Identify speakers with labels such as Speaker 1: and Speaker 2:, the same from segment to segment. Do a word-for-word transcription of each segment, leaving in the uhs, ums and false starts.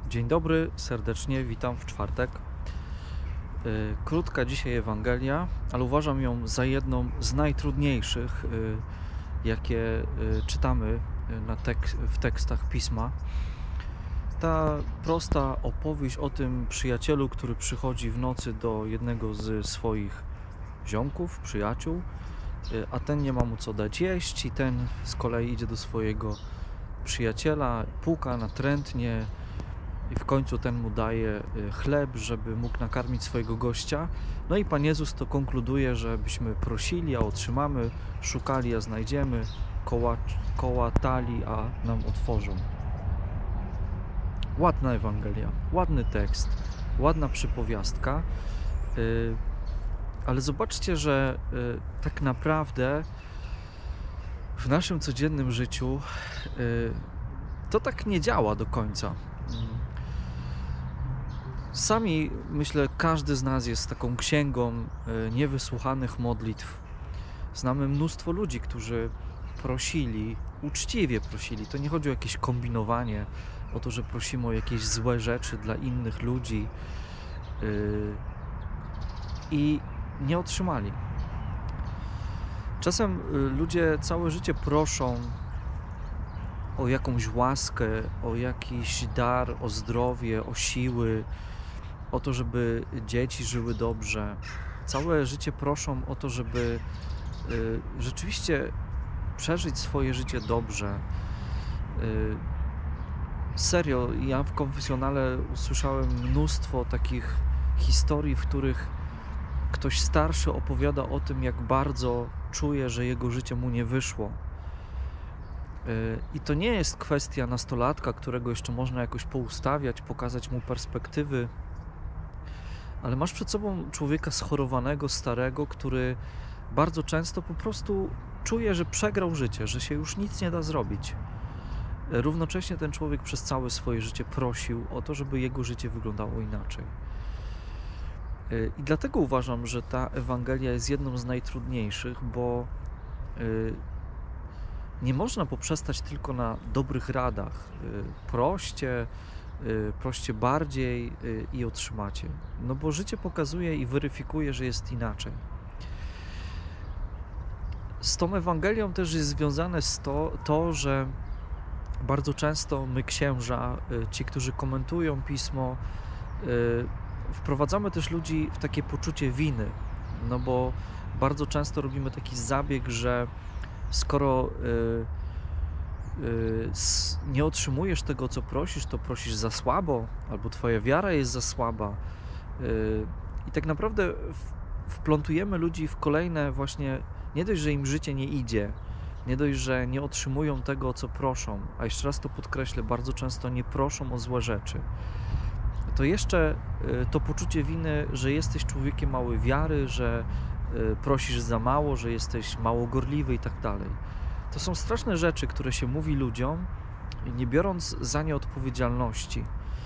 Speaker 1: Dzień dobry, serdecznie witam w czwartek. Y, Krótka dzisiaj Ewangelia, ale uważam ją za jedną z najtrudniejszych, y, jakie y, czytamy y, na tek w tekstach Pisma. Ta prosta opowieść o tym przyjacielu, który przychodzi w nocy do jednego z swoich ziomków, przyjaciół, y, a ten nie ma mu co dać jeść i ten z kolei idzie do swojego przyjaciela, puka natrętnie, i w końcu ten mu daje y, chleb, żeby mógł nakarmić swojego gościa. No i Pan Jezus to konkluduje, żebyśmy prosili, a otrzymamy, szukali, a znajdziemy, koła, kołatali, a nam otworzą. Ładna Ewangelia, ładny tekst, ładna przypowiastka, y, ale zobaczcie, że y, tak naprawdę w naszym codziennym życiu y, to tak nie działa do końca. Mm. Sami, myślę, każdy z nas jest taką księgą y, niewysłuchanych modlitw. Znamy mnóstwo ludzi, którzy prosili, uczciwie prosili. To nie chodzi o jakieś kombinowanie, o to, że prosimy o jakieś złe rzeczy dla innych ludzi y, i nie otrzymali. Czasem y, ludzie całe życie proszą o jakąś łaskę, o jakiś dar, o zdrowie, o siły, o to, żeby dzieci żyły dobrze. Całe życie proszą o to, żeby y, rzeczywiście przeżyć swoje życie dobrze. Y, serio, ja w konfesjonale usłyszałem mnóstwo takich historii, w których ktoś starszy opowiada o tym, jak bardzo czuje, że jego życie mu nie wyszło. I to nie jest kwestia nastolatka, którego jeszcze można jakoś poustawiać, pokazać mu perspektywy, ale masz przed sobą człowieka schorowanego, starego, który bardzo często po prostu czuje, że przegrał życie, że się już nic nie da zrobić. Równocześnie ten człowiek przez całe swoje życie prosił o to, żeby jego życie wyglądało inaczej. I dlatego uważam, że ta Ewangelia jest jedną z najtrudniejszych, bo nie można poprzestać tylko na dobrych radach. Proście, proście bardziej i otrzymacie. No bo życie pokazuje i weryfikuje, że jest inaczej. Z tą Ewangelią też jest związane to, to, że bardzo często my, księża, ci, którzy komentują Pismo, wprowadzamy też ludzi w takie poczucie winy. No bo bardzo często robimy taki zabieg, że skoro y, y, nie otrzymujesz tego, co prosisz, to prosisz za słabo, albo twoja wiara jest za słaba. Y, I tak naprawdę w, wplątujemy ludzi w kolejne właśnie, nie dość, że im życie nie idzie, nie dość, że nie otrzymują tego, o co proszą, a jeszcze raz to podkreślę, bardzo często nie proszą o złe rzeczy, to jeszcze y, to poczucie winy, że jesteś człowiekiem małej wiary, że prosisz za mało, że jesteś mało gorliwy i tak dalej. To są straszne rzeczy, które się mówi ludziom, nie biorąc za nie odpowiedzialności.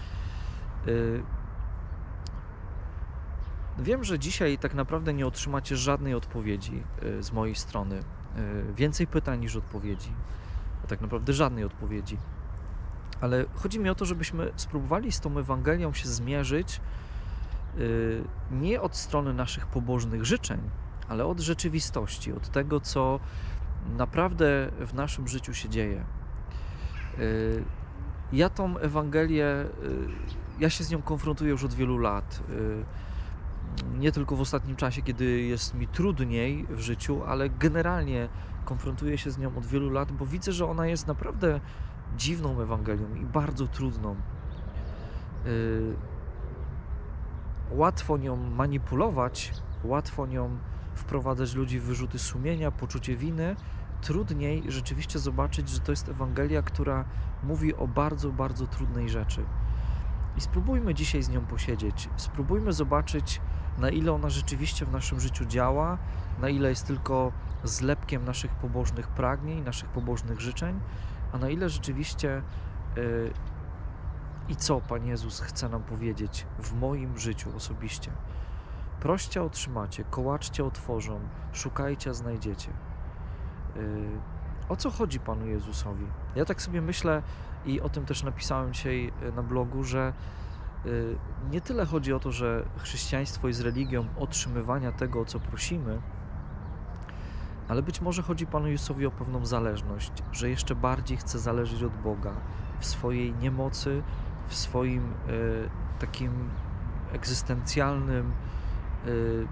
Speaker 1: Wiem, że dzisiaj tak naprawdę nie otrzymacie żadnej odpowiedzi z mojej strony. Więcej pytań niż odpowiedzi. Tak naprawdę żadnej odpowiedzi. Ale chodzi mi o to, żebyśmy spróbowali z tą Ewangelią się zmierzyć nie od strony naszych pobożnych życzeń, ale od rzeczywistości, od tego, co naprawdę w naszym życiu się dzieje. Ja tą Ewangelię, ja się z nią konfrontuję już od wielu lat. Nie tylko w ostatnim czasie, kiedy jest mi trudniej w życiu, ale generalnie konfrontuję się z nią od wielu lat, bo widzę, że ona jest naprawdę dziwną Ewangelią i bardzo trudną. Łatwo nią manipulować, łatwo nią wprowadzać ludzi w wyrzuty sumienia, poczucie winy. Trudniej rzeczywiście zobaczyć, że to jest Ewangelia, która mówi o bardzo, bardzo trudnej rzeczy. I spróbujmy dzisiaj z nią posiedzieć. Spróbujmy zobaczyć, na ile ona rzeczywiście w naszym życiu działa, na ile jest tylko zlepkiem naszych pobożnych pragnień, naszych pobożnych życzeń, a na ile rzeczywiście yy, i co Pan Jezus chce nam powiedzieć w moim życiu osobiście. Proście, a otrzymacie, kołaczcie, otworzą, szukajcie, a znajdziecie. Yy, o co chodzi Panu Jezusowi? Ja tak sobie myślę, I o tym też napisałem dzisiaj na blogu, że y, nie tyle chodzi o to, że chrześcijaństwo jest religią otrzymywania tego, o co prosimy, ale być może chodzi Panu Jezusowi o pewną zależność, że jeszcze bardziej chce zależeć od Boga w swojej niemocy, w swoim y, takim egzystencjalnym, y,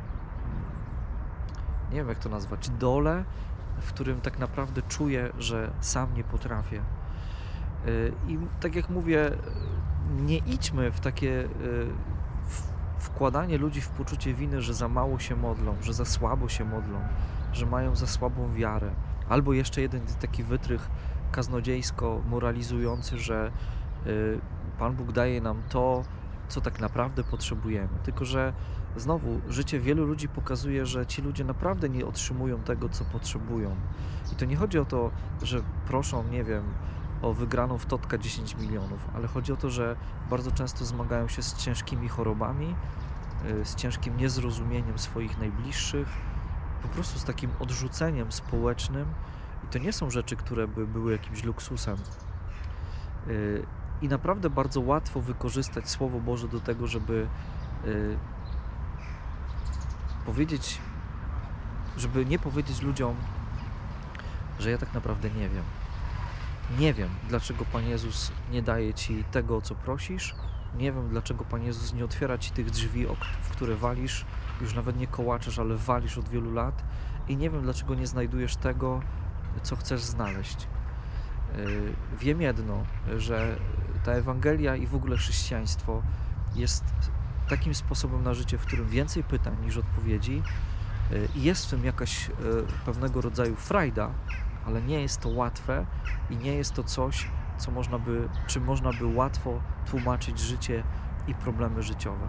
Speaker 1: nie wiem jak to nazwać, dole, w którym tak naprawdę czuję, że sam nie potrafię. Y, I tak jak mówię, nie idźmy w takie y, w, wkładanie ludzi w poczucie winy, że za mało się modlą, że za słabo się modlą, że mają za słabą wiarę. Albo jeszcze jeden taki wytrych kaznodziejsko moralizujący, że y, Pan Bóg daje nam to, co tak naprawdę potrzebujemy. Tylko że znowu życie wielu ludzi pokazuje, że ci ludzie naprawdę nie otrzymują tego, co potrzebują. I to nie chodzi o to, że proszą, nie wiem, o wygraną w Totka dziesięć milionów, ale chodzi o to, że bardzo często zmagają się z ciężkimi chorobami, y, z ciężkim niezrozumieniem swoich najbliższych, po prostu z takim odrzuceniem społecznym. I to nie są rzeczy, które by były jakimś luksusem. Y, I naprawdę bardzo łatwo wykorzystać Słowo Boże do tego, żeby y, powiedzieć, żeby nie powiedzieć ludziom, że ja tak naprawdę nie wiem. Nie wiem, dlaczego Pan Jezus nie daje Ci tego, o co prosisz. Nie wiem, dlaczego Pan Jezus nie otwiera Ci tych drzwi, w które walisz, już nawet nie kołaczesz, ale walisz od wielu lat. I nie wiem, dlaczego nie znajdujesz tego, co chcesz znaleźć. Yy, wiem jedno, że ta Ewangelia i w ogóle chrześcijaństwo jest takim sposobem na życie, w którym więcej pytań niż odpowiedzi yy, i jest w tym jakaś yy, pewnego rodzaju frajda, ale nie jest to łatwe i nie jest to coś, co można by, czym można by łatwo tłumaczyć życie i problemy życiowe.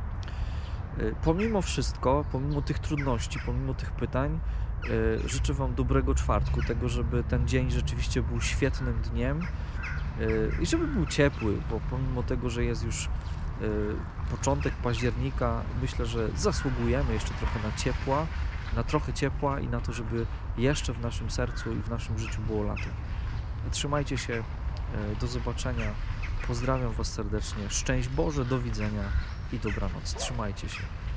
Speaker 1: Yy, pomimo wszystko, pomimo tych trudności, pomimo tych pytań, Yy, życzę Wam dobrego czwartku, tego, żeby ten dzień rzeczywiście był świetnym dniem yy, i żeby był ciepły, bo pomimo tego, że jest już yy, początek października, myślę, że zasługujemy jeszcze trochę na ciepła, na trochę ciepła i na to, żeby jeszcze w naszym sercu i w naszym życiu było lato. Trzymajcie się, yy, do zobaczenia, pozdrawiam Was serdecznie, szczęść Boże, do widzenia i dobranoc, trzymajcie się.